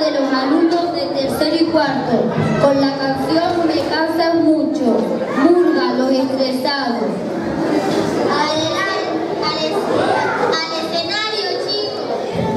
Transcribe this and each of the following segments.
de los alumnos de tercero y cuarto, con la canción Me cansan mucho, Murga, Los Estresados. Adelante, al escenario, chicos.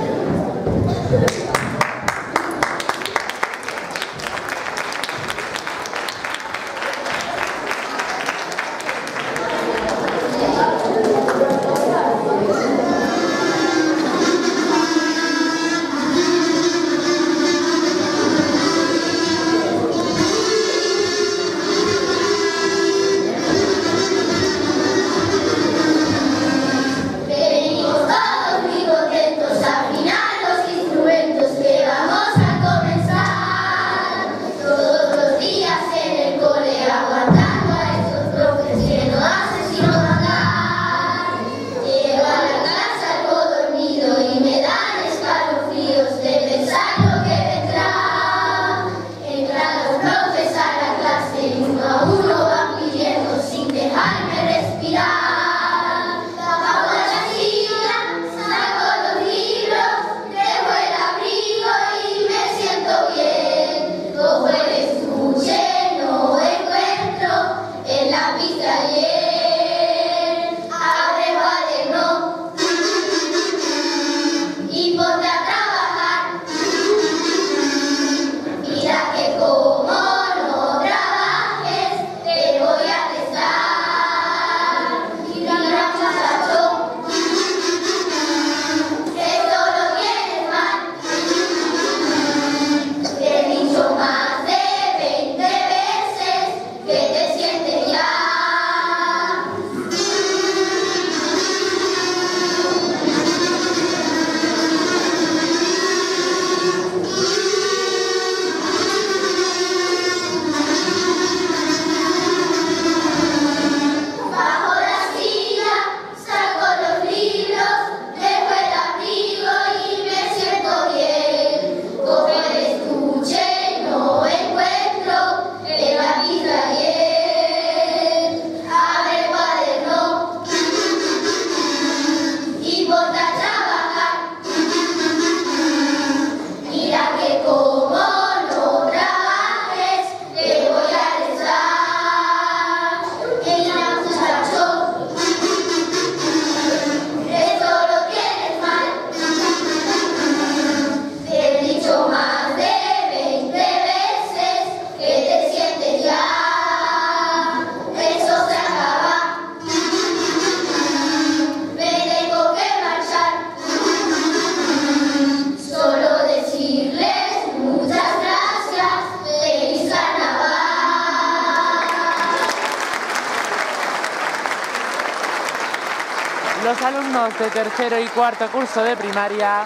Los alumnos de tercero y cuarto curso de primaria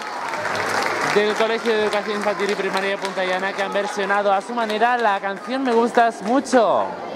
del Colegio de Educación Infantil y Primaria de Punta Llana, que han versionado a su manera la canción Me Gustas Mucho.